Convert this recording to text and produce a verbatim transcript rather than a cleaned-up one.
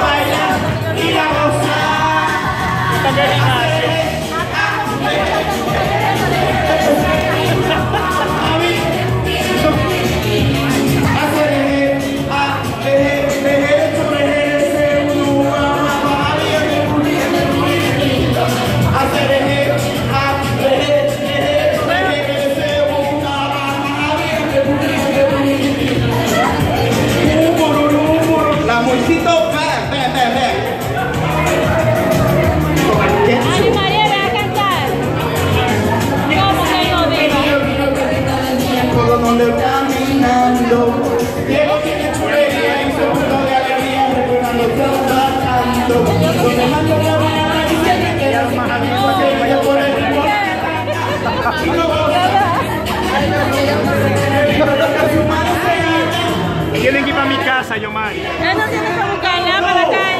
bailar y a gozar. Caminando, Diego tiene chulería y segundo de alegría, recordando todo cantando. Donde mando la mañana y se me quedan más amigos que vaya por el mundo. Y no tienen que ir para mi casa, Yomari. Él no tiene que buscar nada para acá.